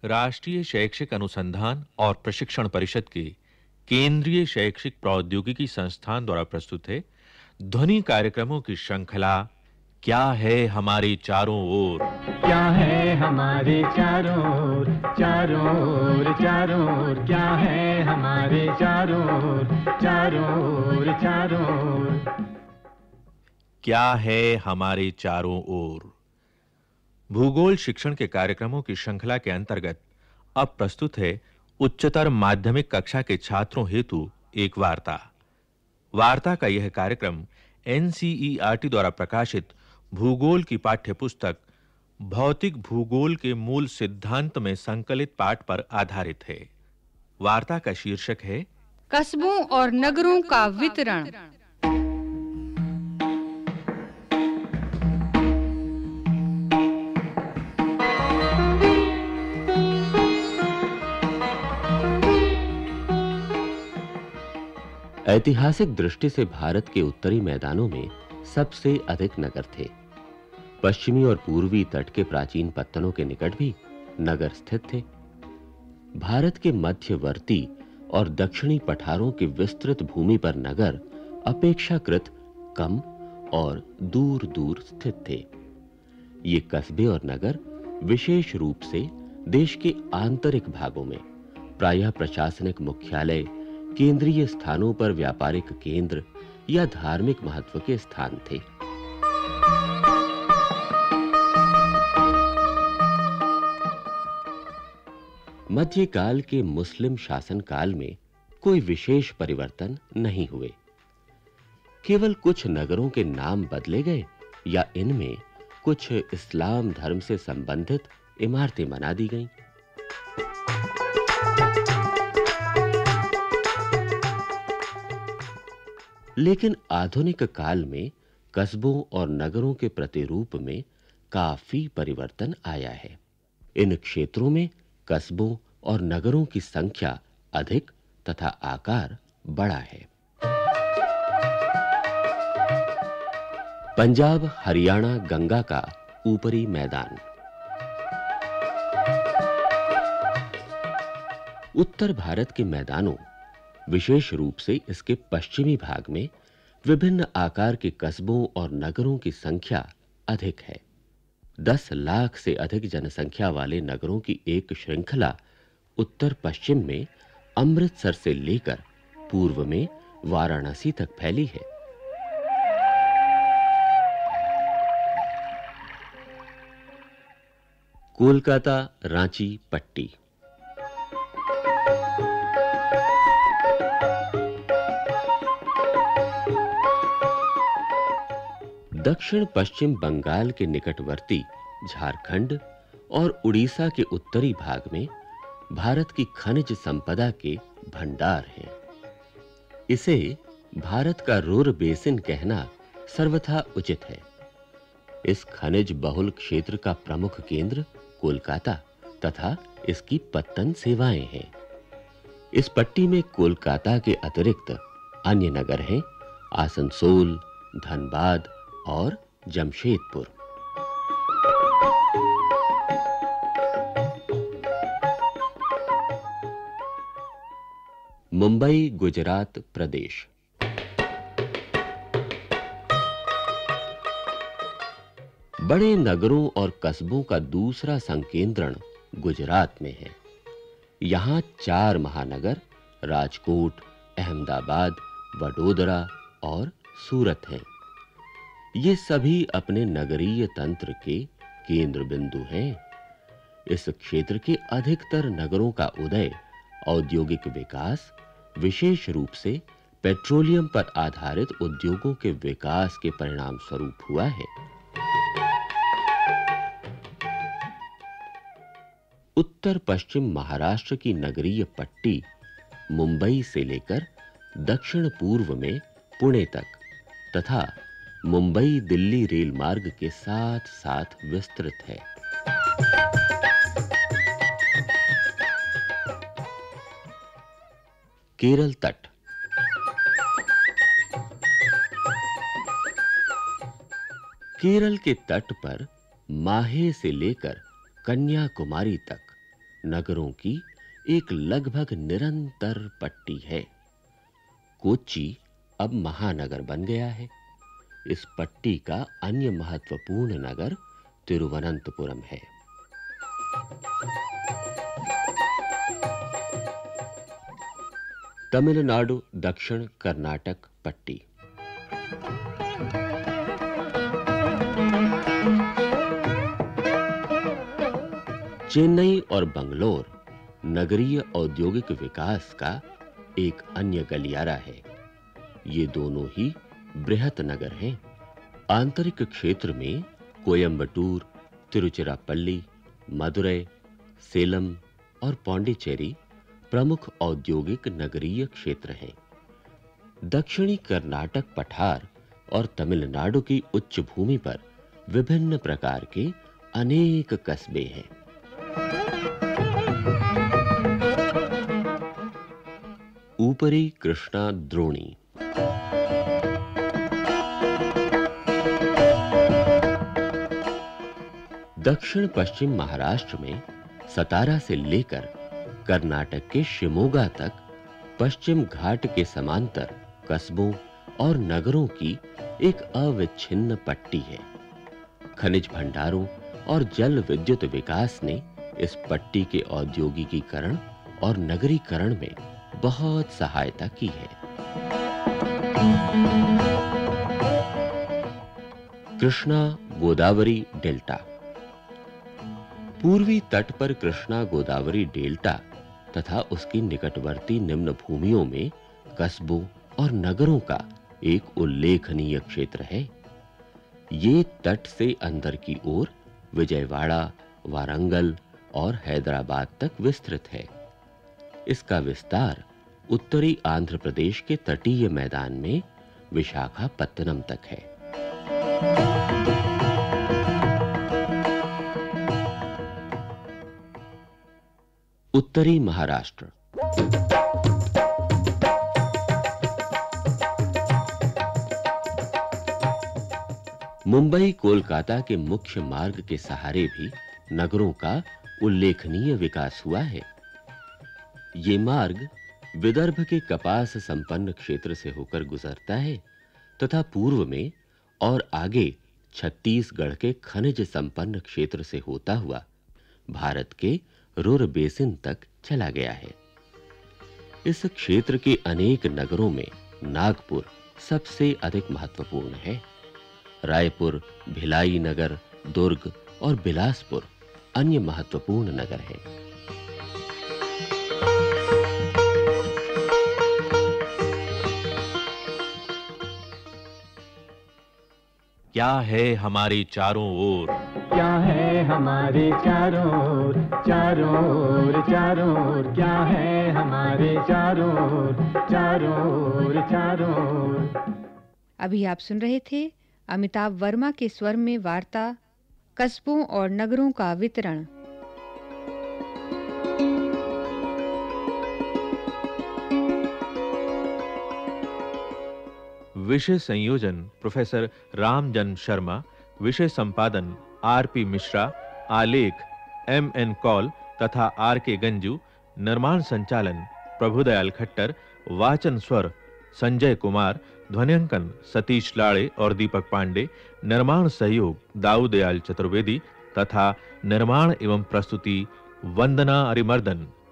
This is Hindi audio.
राष्ट्रीय शैक्षिक अनुसंधान और प्रशिक्षण परिषद के केंद्रीय शैक्षिक प्रौद्योगिकी संस्थान द्वारा प्रस्तुत है ध्वनि कार्यक्रमों की श्रृंखला क्या है हमारे चारों ओर। क्या है हमारे चारों ओर, चारों ओर, चारों ओर, क्या है हमारे चारों ओर, चारों ओर, चारों ओर। क्या है हमारे चारों ओर। भूगोल शिक्षण के कार्यक्रमों की श्रृंखला के अंतर्गत अब प्रस्तुत है उच्चतर माध्यमिक कक्षा के छात्रों हेतु एक वार्ता। वार्ता का यह कार्यक्रम एनसीईआरटी द्वारा प्रकाशित भूगोल की पाठ्यपुस्तक भौतिक भूगोल के मूल सिद्धांत में संकलित पाठ पर आधारित है। वार्ता का शीर्षक है कस्बों और नगरों का वितरण। ऐतिहासिक दृष्टि से भारत के उत्तरी मैदानों में सबसे अधिक नगर थे। पश्चिमी और पूर्वी तट के प्राचीन पत्तनों के निकट भी नगर स्थित थे। भारत के मध्यवर्ती और दक्षिणी पठारों की विस्तृत भूमि पर नगर अपेक्षाकृत कम और दूर-दूर स्थित थे। ये कस्बे और नगर विशेष रूप से देश के आंतरिक भागों में प्रायः प्रशासनिक मुख्यालय, केंद्रीय स्थानों पर व्यापारिक केंद्र या धार्मिक महत्व के स्थान थे। मध्यकाल के मुस्लिम शासन काल में कोई विशेष परिवर्तन नहीं हुए। केवल कुछ नगरों के नाम बदले गए या इनमें कुछ इस्लाम धर्म से संबंधित इमारतें बना दी गईं। लेकिन आधुनिक काल में कस्बों और नगरों के प्रतिरूप में काफी परिवर्तन आया है। इन क्षेत्रों में कस्बों और नगरों की संख्या अधिक तथा आकार बड़ा है। पंजाब हरियाणा गंगा का ऊपरी मैदान। उत्तर भारत के मैदानों, विशेष रूप से इसके पश्चिमी भाग में विभिन्न आकार के कस्बों और नगरों की संख्या अधिक है। 10 लाख से अधिक जनसंख्या वाले नगरों की एक श्रृंखला उत्तर पश्चिम में अमृतसर से लेकर पूर्व में वाराणसी तक फैली है। कोलकाता, रांची, पट्टी। दक्षिण पश्चिम बंगाल के निकटवर्ती झारखंड और उड़ीसा के उत्तरी भाग में भारत की खनिज संपदा के भंडार हैं। इसे भारत का रुर बेसिन कहना सर्वथा उचित है। इस खनिज बहुल क्षेत्र का प्रमुख केंद्र कोलकाता तथा इसकी पत्तन सेवाएं हैं। इस पट्टी में कोलकाता के अतिरिक्त अन्य नगर हैं आसनसोल, धनबाद और जमशेदपुर। मुंबई, गुजरात प्रदेश। बड़े नगरों और कस्बों का दूसरा संकेंद्रण गुजरात में है। यहां 4 महानगर राजकोट, अहमदाबाद, वडोदरा और सूरत हैं। ये सभी अपने नगरीय तंत्र के केंद्र बिंदु हैं। इस क्षेत्र के अधिकतर नगरों का उदय औद्योगिक विकास, विशेष रूप से पेट्रोलियम पर आधारित उद्योगों के विकास के परिणाम स्वरूप हुआ है। उत्तर पश्चिम महाराष्ट्र की नगरीय पट्टी मुंबई से लेकर दक्षिण पूर्व में पुणे तक तथा मुंबई दिल्ली रेल मार्ग के साथ-साथ विस्तृत है। केरल तट। केरल के तट पर माहे से लेकर कन्याकुमारी तक नगरों की एक लगभग निरंतर पट्टी है। कोच्चि अब महानगर बन गया है। इस पट्टी का अन्य महत्वपूर्ण नगर तिरुवनंतपुरम है। तमिलनाडु दक्षिण कर्नाटक पट्टी। चेन्नई और बंगलोर नगरीय औद्योगिक विकास का एक अन्य गलियारा है। ये दोनों ही बृहत नगर हैं। आंतरिक क्षेत्र में कोयंबटूर, तिरुचिरापल्ली, मदुरै, सेलम और पौंडीचेरी प्रमुख औद्योगिक नगरीय क्षेत्र हैं। दक्षिणी कर्नाटक पठार और तमिलनाडु की उच्च भूमि पर विभिन्न प्रकार के अनेक कस्बे हैं। ऊपरी कृष्णा द्रोणी। दक्षिण पश्चिम महाराष्ट्र में सतारा से लेकर कर्नाटक के शिमोगा तक पश्चिम घाट के समांतर कस्बों और नगरों की एक अविच्छिन्न पट्टी है। खनिज भंडारों और जल विद्युत विकास ने इस पट्टी के औद्योगिकीकरण और नगरीकरण में बहुत सहायता की है। कृष्णा गोदावरी डेल्टा। पूर्वी तट पर कृष्णा गोदावरी डेल्टा तथा उसकी निकटवर्ती निम्न भूमियों में कस्बों और नगरों का एक उल्लेखनीय क्षेत्र है। ये तट से अंदर की ओर विजयवाड़ा, वारंगल और हैदराबाद तक विस्तृत है। इसका विस्तार उत्तरी आंध्र प्रदेश के तटीय मैदान में विशाखापत्तनम तक है। उत्तरी महाराष्ट्र। मुंबई कोलकाता के मुख्य मार्ग के सहारे भी नगरों का उल्लेखनीय विकास हुआ है। ये मार्ग विदर्भ के कपास संपन्न क्षेत्र से होकर गुजरता है तथा पूर्व में और आगे छत्तीसगढ़ के खनिज संपन्न क्षेत्र से होता हुआ भारत के रुर बेसिन तक चला गया है। इस क्षेत्र के अनेक नगरों में नागपुर सबसे अधिक महत्वपूर्ण है। रायपुर, भिलाई नगर, दुर्ग और बिलासपुर अन्य महत्वपूर्ण नगर हैं। क्या है हमारे चारों ओर? क्या है हमारे चारों ओर? चारों ओर, चारों ओर क्या है हमारे चारों ओर? चारों ओर, चारों ओर। अभी आप सुन रहे थे अमिताभ वर्मा के स्वर में वार्ता कस्बों और नगरों का वितरण। विषय संयोजन प्रोफेसर रामजन शर्मा, विषय संपादन आरपी मिश्रा, आलेख एमएन कौल तथा आरके गंजू, निर्माण संचालन प्रभुदयाल खट्टर, वाचन स्वर संजय कुमार, ध्वनिंकन सतीश लाड़े और दीपक पांडे, निर्माण सहयोग दाऊदयाल चतुर्वेदी तथा निर्माण एवं प्रस्तुति वंदना अरिमर्दन।